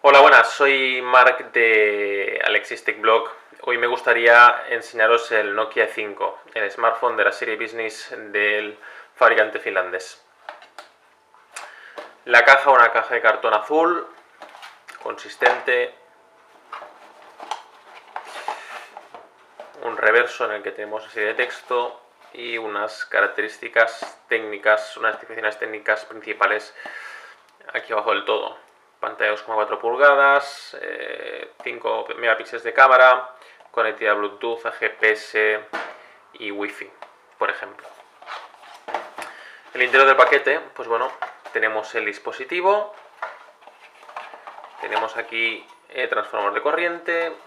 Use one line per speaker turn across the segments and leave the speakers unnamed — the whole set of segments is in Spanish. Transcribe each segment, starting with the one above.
Hola, buenas, soy Marc de Alexis Tech Blog. Hoy me gustaría enseñaros el Nokia 5, el smartphone de la serie Business del fabricante finlandés. La caja, una caja de cartón azul, consistente. Un reverso en el que tenemos una serie de texto y unas características técnicas, unas especificaciones técnicas principales aquí abajo del todo. Pantalla 2,4 pulgadas, 5 megapíxeles de cámara, conectividad Bluetooth, GPS y Wi-Fi, por ejemplo. El interior del paquete, pues bueno, tenemos el dispositivo, tenemos aquí transformador de corriente,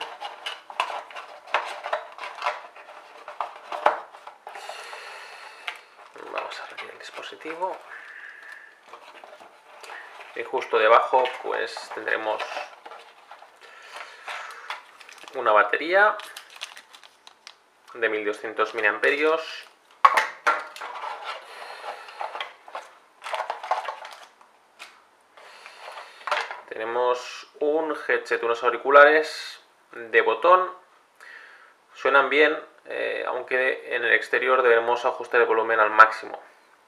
vamos a retirar el dispositivo. Y justo debajo pues tendremos una batería de 1200 mAh. Tenemos un headset, unos auriculares de botón. Suenan bien, aunque en el exterior debemos ajustar el volumen al máximo.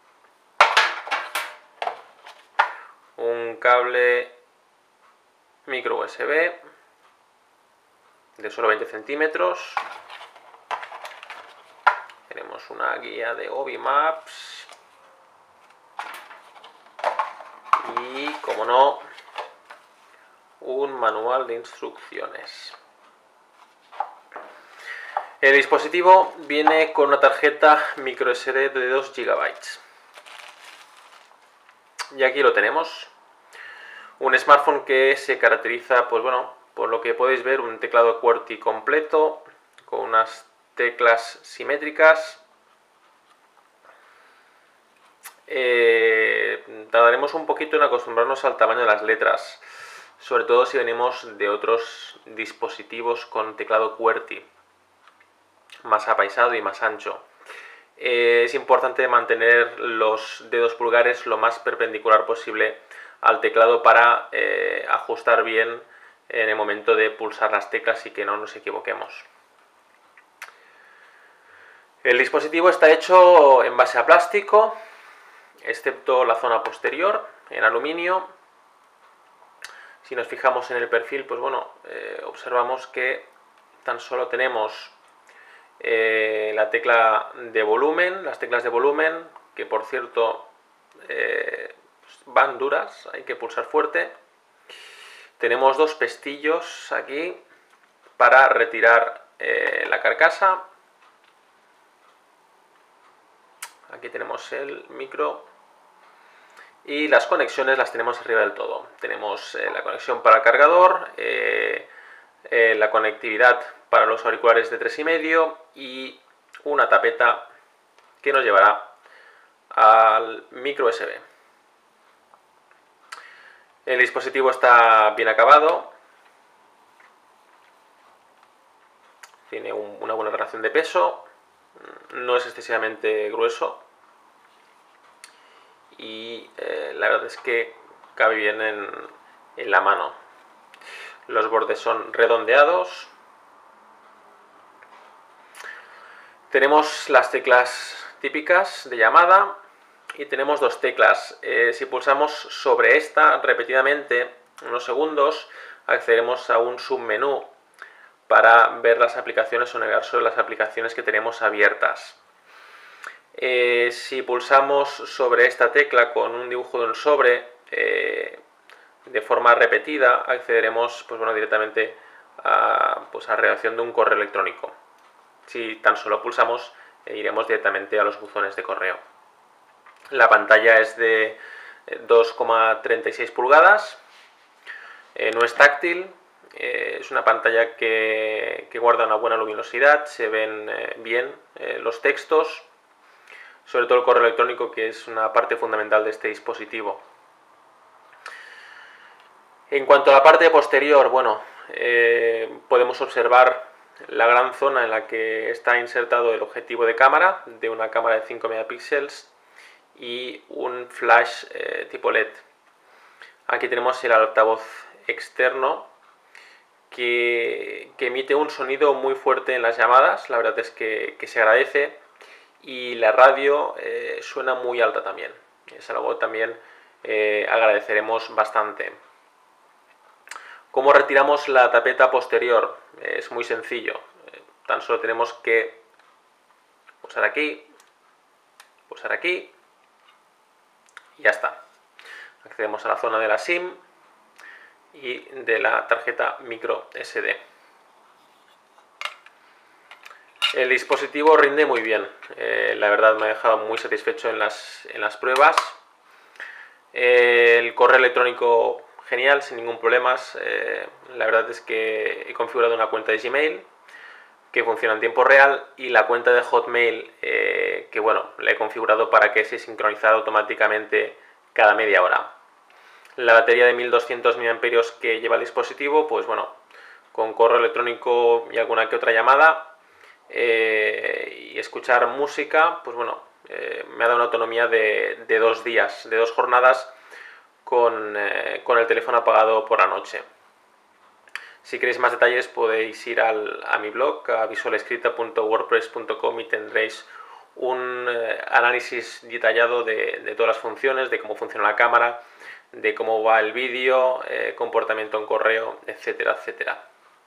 Un cable micro USB de solo 20 centímetros. Tenemos una guía de Obi Maps y, como no, un manual de instrucciones. El dispositivo viene con una tarjeta micro SD de 2 GB. Y aquí lo tenemos. Un smartphone que se caracteriza, pues bueno, por lo que podéis ver, un teclado QWERTY completo, con unas teclas simétricas. Tardaremos un poquito en acostumbrarnos al tamaño de las letras, sobre todo si venimos de otros dispositivos con teclado QWERTY, más apaisado y más ancho. Es importante mantener los dedos pulgares lo más perpendicular posible al teclado para ajustar bien en el momento de pulsar las teclas y que no nos equivoquemos. El dispositivo está hecho en base a plástico, excepto la zona posterior, en aluminio. Si nos fijamos en el perfil, pues bueno, observamos que tan solo tenemos la tecla de volumen, las teclas de volumen, que por cierto van duras, hay que pulsar fuerte. Tenemos dos pestillos aquí para retirar la carcasa. Aquí tenemos el micro y las conexiones las tenemos arriba del todo. Tenemos la conexión para el cargador, la conectividad para los auriculares de 3,5 y una tapeta que nos llevará al micro USB. El dispositivo está bien acabado, tiene una buena relación de peso, no es excesivamente grueso y la verdad es que cabe bien en la mano. Los bordes son redondeados. Tenemos las teclas típicas de llamada y tenemos dos teclas. Si pulsamos sobre esta repetidamente unos segundos, accederemos a un submenú para ver las aplicaciones o navegar sobre las aplicaciones que tenemos abiertas. Si pulsamos sobre esta tecla con un dibujo de un sobre de forma repetida, accederemos pues bueno, directamente a la redacción de un correo electrónico. Si tan solo pulsamos, iremos directamente a los buzones de correo. La pantalla es de 2,36 pulgadas, no es táctil, es una pantalla que guarda una buena luminosidad, se ven bien los textos, sobre todo el correo electrónico, que es una parte fundamental de este dispositivo. En cuanto a la parte posterior, bueno, podemos observar la gran zona en la que está insertado el objetivo de cámara, de una cámara de 5 megapíxeles y un flash tipo LED. Aquí tenemos el altavoz externo que emite un sonido muy fuerte en las llamadas. La verdad es que se agradece, y la radio suena muy alta también. Es algo también agradeceremos bastante. ¿Cómo retiramos la tapeta posterior? Es muy sencillo. Tan solo tenemos que pulsar aquí y ya está. Accedemos a la zona de la SIM y de la tarjeta micro SD. El dispositivo rinde muy bien, la verdad me ha dejado muy satisfecho en las pruebas. El correo electrónico genial, sin ningún problema. La verdad es que he configurado una cuenta de Gmail que funciona en tiempo real, y la cuenta de Hotmail que bueno, la he configurado para que se sincronizara automáticamente cada media hora. La batería de 1200 mAh que lleva el dispositivo, pues bueno, con correo electrónico y alguna que otra llamada y escuchar música, pues bueno, me ha dado una autonomía de 2 días, de 2 jornadas con el teléfono apagado por la noche. Si queréis más detalles podéis ir a mi blog, a visualescrita.wordpress.com, y tendréis un análisis detallado de todas las funciones, de cómo funciona la cámara, de cómo va el vídeo, comportamiento en correo, etcétera, etcétera.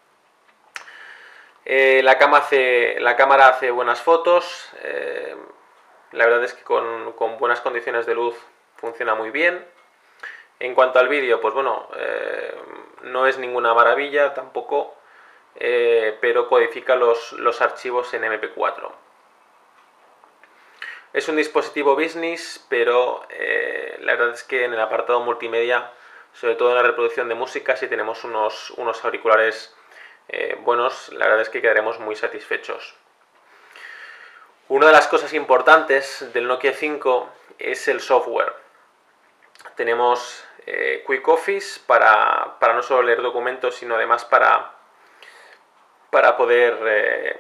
La cámara hace buenas fotos. La verdad es que con buenas condiciones de luz funciona muy bien. En cuanto al vídeo, pues bueno, no es ninguna maravilla tampoco, pero codifica los archivos en MP4. Es un dispositivo business, pero la verdad es que en el apartado multimedia, sobre todo en la reproducción de música, si tenemos unos auriculares buenos, la verdad es que quedaremos muy satisfechos. Una de las cosas importantes del Nokia 5 es el software. Tenemos Quick Office para no solo leer documentos, sino además para poder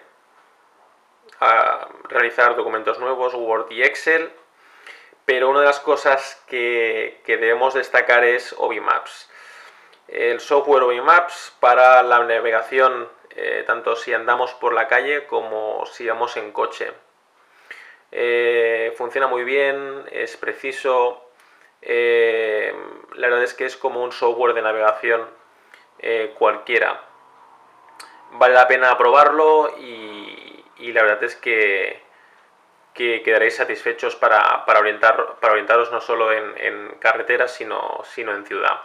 realizar documentos nuevos, Word y Excel. Pero una de las cosas que debemos destacar es OBI Maps. El software OBI Maps para la navegación, tanto si andamos por la calle como si vamos en coche. Funciona muy bien, es preciso. La verdad es que es como un software de navegación cualquiera. Vale la pena probarlo, y la verdad es que quedaréis satisfechos para orientaros no solo en carreteras, sino en ciudad.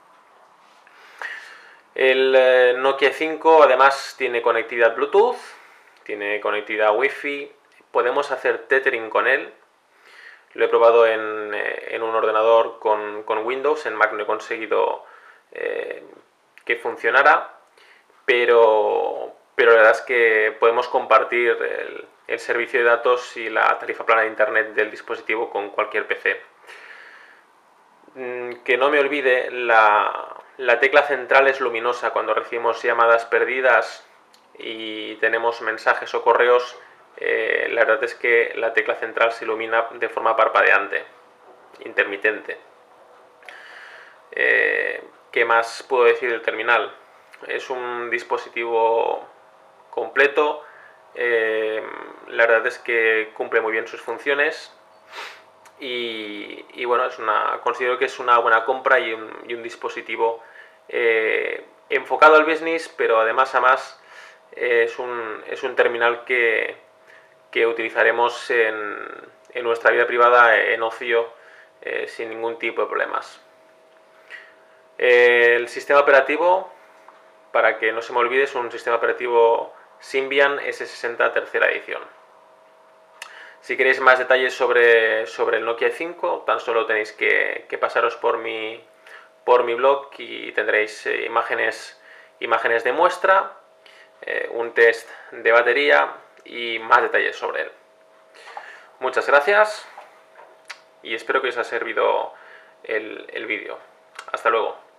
El Nokia 5 además tiene conectividad Bluetooth, tiene conectividad Wi-Fi, podemos hacer tethering con él. Lo he probado en un ordenador con Windows, en Mac no he conseguido que funcionara, pero la verdad es que podemos compartir el servicio de datos y la tarifa plana de internet del dispositivo con cualquier PC. Que no me olvide, la tecla central es luminosa. Cuando recibimos llamadas perdidas y tenemos mensajes o correos, la verdad es que la tecla central se ilumina de forma parpadeante, intermitente. ¿Qué más puedo decir del terminal? Es un dispositivo completo. La verdad es que cumple muy bien sus funciones, y bueno, considero que es una buena compra y un dispositivo enfocado al business, pero además es un terminal que utilizaremos en nuestra vida privada, en ocio, sin ningún tipo de problemas. El sistema operativo, para que no se me olvide, es un sistema operativo Symbian S60 tercera edición. Si queréis más detalles sobre el Nokia 5, tan solo tenéis que pasaros por mi blog, y tendréis imágenes de muestra, un test de batería y más detalles sobre él. Muchas gracias y espero que os haya servido el vídeo. Hasta luego.